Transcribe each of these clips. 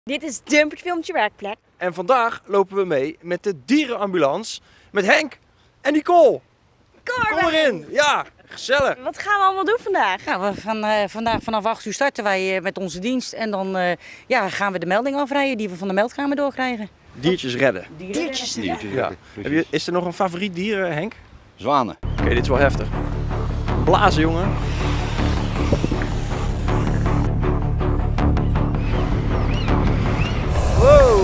Dit is Dumpert Filmpje Werkplek. En vandaag lopen we mee met de dierenambulance met Henk en Nicole. Kom erin, ja, gezellig. Wat gaan we allemaal doen vandaag? Nou, vandaag vanaf 8 uur starten wij met onze dienst en dan gaan we de melding afrijden die we van de meldkamer doorkrijgen. Diertjes redden. Diertjes. Ja. Is er nog een favoriet dier, Henk? Zwanen. Oké, dit is wel heftig. Blazen, jongen. Wow.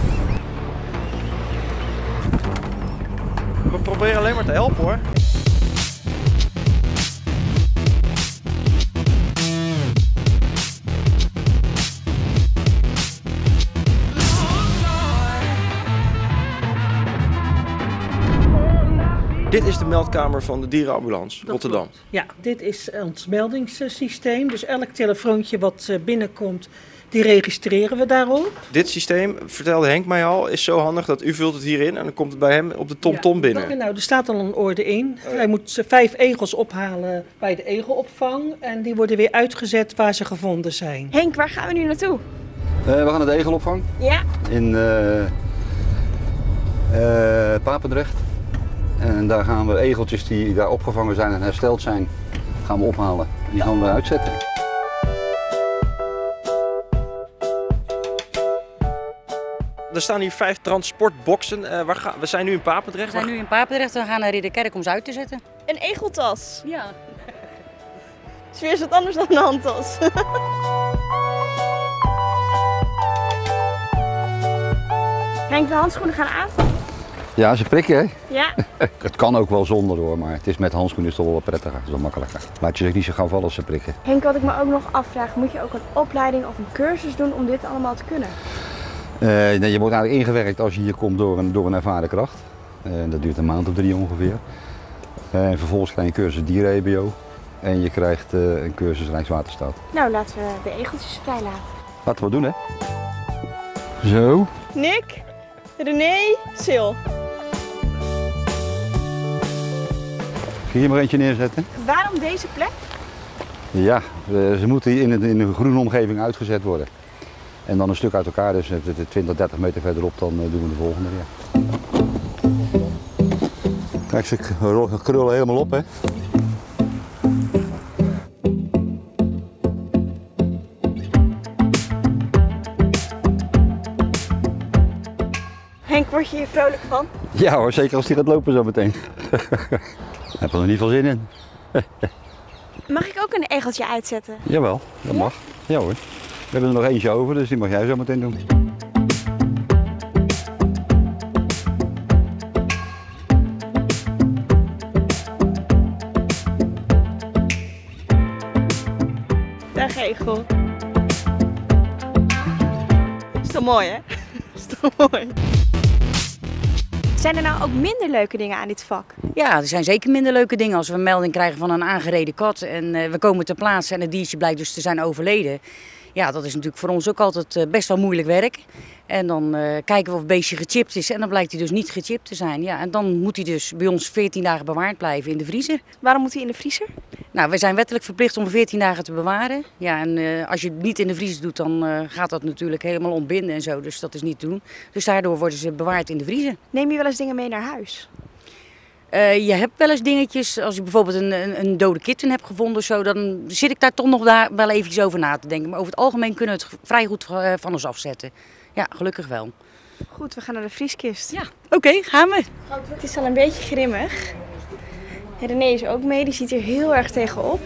We proberen alleen maar te helpen, hoor. Dit is de meldkamer van de dierenambulance Rotterdam. Klopt. Ja, dit is ons meldingssysteem. Dus elk telefoontje wat binnenkomt, die registreren we daarop. Dit systeem, vertelde Henk mij al, is zo handig dat u vult het hierin en dan komt het bij hem op de TomTom binnen. Nou, er staat al een orde in. Hij moet 5 egels ophalen bij de egelopvang en die worden weer uitgezet waar ze gevonden zijn. Henk, waar gaan we nu naartoe? We gaan naar de egelopvang Ja. in Papendrecht. En daar gaan we egeltjes die daar opgevangen zijn en hersteld zijn, gaan we ophalen. Die gaan we uitzetten. Er staan hier 5 transportboxen. We zijn nu in Papendrecht. We zijn nu in Papendrecht en we gaan naar Ridderkerk om ze uit te zetten. Een egeltas. Ja. Het is weer eens wat anders dan een handtas. Henk, de handschoenen gaan aan. Ja, ze prikken hè. Ja. Het kan ook wel zonder hoor, maar het is met handschoenen is toch wel wat prettiger, het is wel makkelijker. Laat je zich niet zo gauw vallen als ze prikken. Henk, wat ik me ook nog afvraag, moet je ook een opleiding of een cursus doen om dit allemaal te kunnen? Nee, je wordt eigenlijk ingewerkt als je hier komt door een ervaren kracht. Dat duurt een maand of 3 ongeveer. En vervolgens krijg je een cursus dier-EBO en je krijgt een cursus Rijkswaterstaat. Nou, laten we de egeltjes vrijlaten. Laten we doen hè. Zo. Nick, René, Sil. Kun je hier maar eentje neerzetten? Waarom deze plek? Ja, ze moeten in een groene omgeving uitgezet worden. En dan een stuk uit elkaar, dus 20, 30 meter verderop, dan doen we de volgende. Ja. Kijk, ze krullen helemaal op hè. Henk, word je hier vrolijk van? Ja hoor, zeker als die gaat lopen zo meteen. Heb er in ieder geval zin in. Mag ik ook een egeltje uitzetten? Jawel, dat mag. Ja hoor. We hebben er nog eentje over, dus die mag jij zo meteen doen. Dag egel. Is toch mooi hè? Is toch mooi? Zijn er nou ook minder leuke dingen aan dit vak? Ja, er zijn zeker minder leuke dingen als we een melding krijgen van een aangereden kat en we komen ter plaatse en het diertje blijkt dus te zijn overleden. Ja, dat is natuurlijk voor ons ook altijd best wel moeilijk werk. En dan kijken we of het beestje gechipt is en dan blijkt hij dus niet gechipt te zijn. Ja, en dan moet hij dus bij ons 14 dagen bewaard blijven in de vriezer. Waarom moet hij in de vriezer? Nou, we zijn wettelijk verplicht om 14 dagen te bewaren. Ja, en als je het niet in de vriezer doet, dan gaat dat natuurlijk helemaal ontbinden en zo. Dus dat is niet te doen. Dus daardoor worden ze bewaard in de vriezer. Neem je wel eens dingen mee naar huis? Je hebt wel eens dingetjes, als je bijvoorbeeld een dode kitten hebt gevonden of zo, dan zit ik daar toch nog wel eventjes over na te denken. Maar over het algemeen kunnen we het vrij goed van ons afzetten. Ja, gelukkig wel. Goed, we gaan naar de vrieskist. Ja, oké, gaan we. Het is al een beetje grimmig. René is ook mee, die ziet er heel erg tegenop.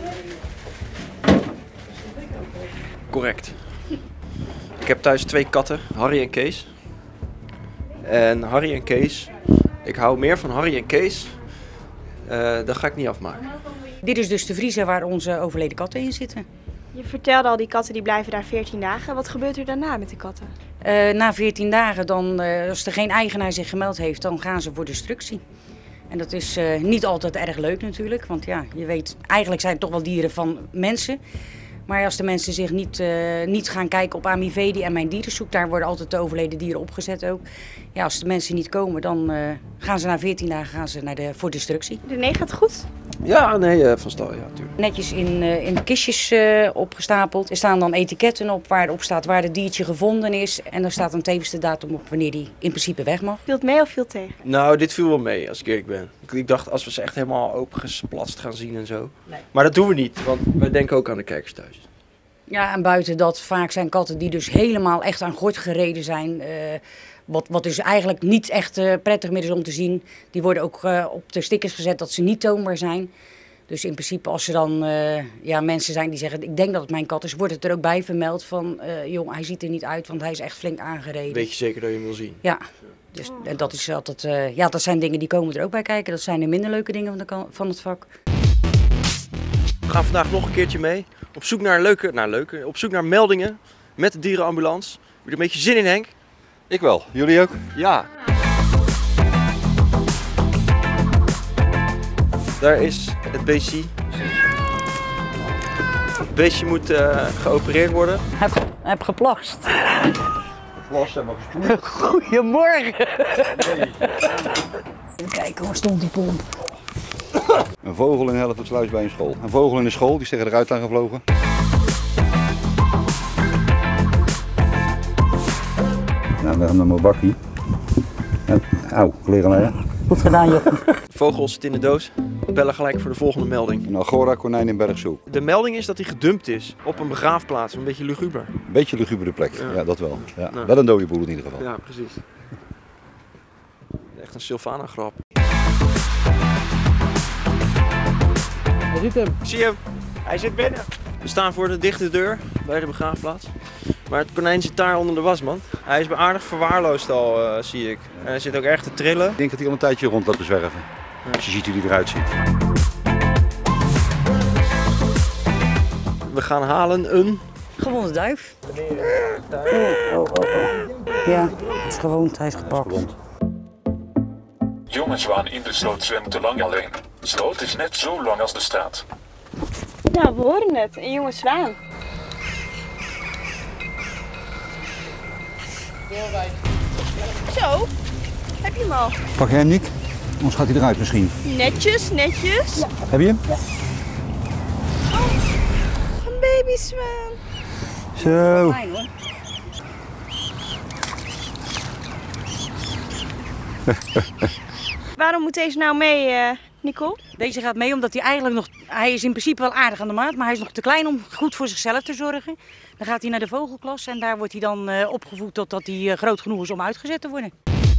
Correct. Ik heb thuis 2 katten, Harry en Kees. En Harry en Kees, ik hou meer van Harry en Kees. Dat ga ik niet afmaken. Dit is dus de vriezer waar onze overleden katten in zitten. Je vertelde al, die katten die blijven daar 14 dagen. Wat gebeurt er daarna met de katten? Na 14 dagen, als er geen eigenaar zich gemeld heeft, dan gaan ze voor destructie. En dat is niet altijd erg leuk natuurlijk, want ja, je weet, eigenlijk zijn het toch wel dieren van mensen. Maar als de mensen zich niet gaan kijken op Amivedi en Mijn Dierenzoek, daar worden altijd de overleden dieren opgezet ook. Ja, als de mensen niet komen, dan gaan ze na 14 dagen voor destructie. René, gaat het goed? Ja, nee, van stal, ja, natuurlijk. Netjes in kistjes opgestapeld. Er staan dan etiketten op waarop staat waar het diertje gevonden is. En er staat dan tevens de datum op wanneer die in principe weg mag. Viel het mee of viel het tegen? Nou, dit viel wel mee, als ik eerlijk ben. Ik dacht, als we ze echt helemaal opengesplatst gaan zien en zo. Nee. Maar dat doen we niet, want wij denken ook aan de kijkers thuis. Ja, en buiten dat vaak zijn katten die dus helemaal echt aan gort gereden zijn. Wat dus eigenlijk niet echt prettig meer is om te zien. Die worden ook op de stickers gezet dat ze niet toonbaar zijn. Dus in principe als er dan mensen zijn die zeggen, ik denk dat het mijn kat is, wordt het er ook bij vermeld van, jong, hij ziet er niet uit, want hij is echt flink aangereden. Weet je zeker dat je hem wil zien? Ja, dus dat is altijd, dat zijn dingen die komen er ook bij kijken. Dat zijn de minder leuke dingen van het vak. We gaan vandaag nog een keertje mee. Op zoek naar op zoek naar meldingen met de dierenambulance. Heb je er een beetje zin in, Henk? Ik wel. Jullie ook? Ja. Daar is het beestje. Het beestje moet geopereerd worden. Heb geplast. Glas hebben we gespoeld. Goedemorgen. Even kijken, waar stond die pomp? Een vogel in Hellevoetsluis bij een school. Een vogel in de school, die is tegen de ruit aangevlogen. Nou, we hebben hem een bakkie. Auw, klerenleier. Goed gedaan, joh. De vogel zit in de doos. We bellen gelijk voor de volgende melding. Een Agora konijn in Bergzoek. De melding is dat hij gedumpt is op een begraafplaats. Een beetje luguber. Een beetje lugubere plek, Ja. ja dat wel. Ja. Nou. Wel een dode boel in ieder geval. Ja, precies. Echt een Sylvana-grap. Hij ziet hem. Ik zie hem. Hij zit binnen. We staan voor de dichte deur bij de begraafplaats. Maar het konijn zit daar onder de wasmand. Hij is aardig verwaarloosd al, zie ik. En hij zit ook erg te trillen. Ik denk dat hij al een tijdje rond laat bezwerven. Als je ziet hoe hij eruit ziet. We gaan halen een... Gewonde duif. Ja, het is gewond, hij is gepakt. Jonge zwaan in de sloot zwemt te lang alleen. Sloot is net zo lang als de straat. Nou, we horen het. Een jonge zwaan. Zo, heb je hem al? Pak jij hem, Nick? Anders gaat hij eruit misschien. Netjes, netjes. Ja. Heb je hem? Een babyswaan. Zo. Fijn hoor. Waarom moet deze nou mee, Nicole? Deze gaat mee omdat hij eigenlijk nog, hij is in principe wel aardig aan de maat, maar hij is nog te klein om goed voor zichzelf te zorgen. Dan gaat hij naar de vogelklas en daar wordt hij dan opgevoed totdat hij groot genoeg is om uitgezet te worden.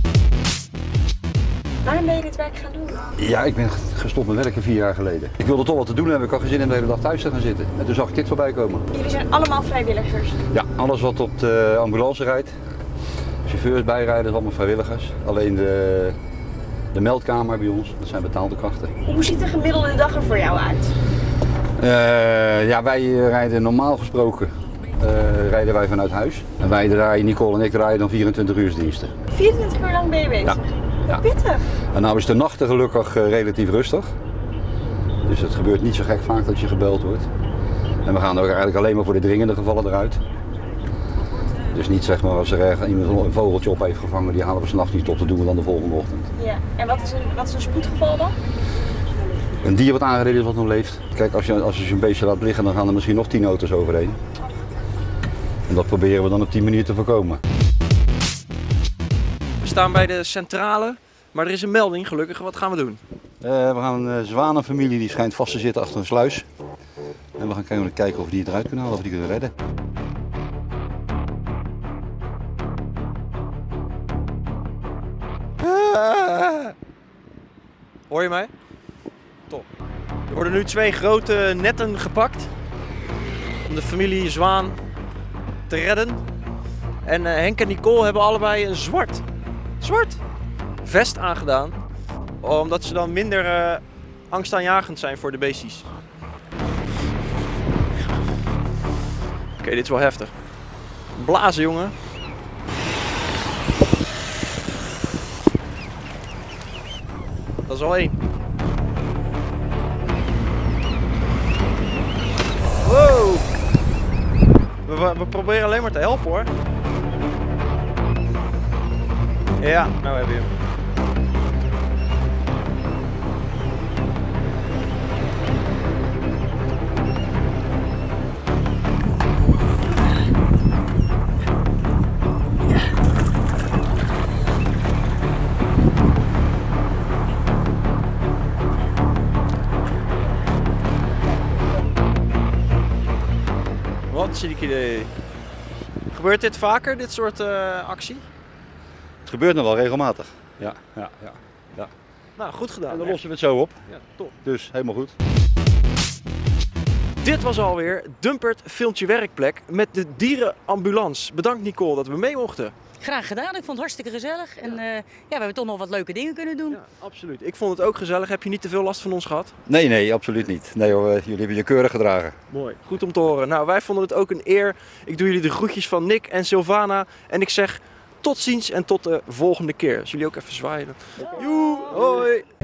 Waarom ben je dit werk gaan doen? Ja, ik ben gestopt met werken 4 jaar geleden. Ik wilde toch wat te doen hebben. Ik had geen zin in de hele dag thuis te gaan zitten. En toen zag ik dit voorbij komen. Jullie zijn allemaal vrijwilligers. Ja, alles wat op de ambulance rijdt. Chauffeurs, bijrijders, allemaal vrijwilligers. Alleen de meldkamer bij ons, dat zijn betaalde krachten. Hoe ziet de gemiddelde dag er voor jou uit? Ja, wij rijden normaal gesproken rijden wij vanuit huis. En wij draaien, Nicole en ik draaien dan 24 uursdiensten. 24 uur lang ben je bezig? Ja. Pittig. En nou is de nachten gelukkig relatief rustig. Dus het gebeurt niet zo gek vaak dat je gebeld wordt. En we gaan ook eigenlijk alleen maar voor de dringende gevallen eruit. Dus niet zeg maar als er ergens iemand een vogeltje op heeft gevangen, die halen we 's nachts niet op, dat doen we dan de volgende ochtend. Ja. En wat is een spoedgeval dan? Een dier wat aangereden is wat nog leeft. Kijk, als je een beestje laat liggen, dan gaan er misschien nog 10 auto's overheen. En dat proberen we dan op die manier te voorkomen. We staan bij de centrale, maar er is een melding gelukkig. Wat gaan we doen? We gaan een zwanenfamilie die schijnt vast te zitten achter een sluis. En we gaan kijken of we die eruit kunnen halen, of we die kunnen redden. Hoor je mij? Top. Er worden nu 2 grote netten gepakt om de familie Zwaan te redden. En Henk en Nicole hebben allebei een zwart vest aangedaan. Omdat ze dan minder angstaanjagend zijn voor de beestjes. Oké, dit is wel heftig. Blazen, jongen. Dat is al 1. Wow! We proberen alleen maar te helpen hoor. Ja, nou heb je hem. idee. Gebeurt dit vaker, dit soort actie? Het gebeurt nog wel regelmatig. Ja. Nou, goed gedaan. En dan echt. lossen we het zo op. Ja, top. Dus helemaal goed. Dit was alweer Dumpert filmt je werkplek met de dierenambulance. Bedankt Nicole dat we mee mochten. Graag gedaan, ik vond het hartstikke gezellig. En ja, we hebben toch nog wat leuke dingen kunnen doen. Ja, absoluut. Ik vond het ook gezellig. Heb je niet te veel last van ons gehad? Nee, absoluut niet. Nee hoor, jullie hebben je keurig gedragen. Mooi. Goed om te horen. Nou, wij vonden het ook een eer. Ik doe jullie de groetjes van Nick en Sylvana. En ik zeg tot ziens en tot de volgende keer. Als jullie ook even zwaaien. Joe, hoi.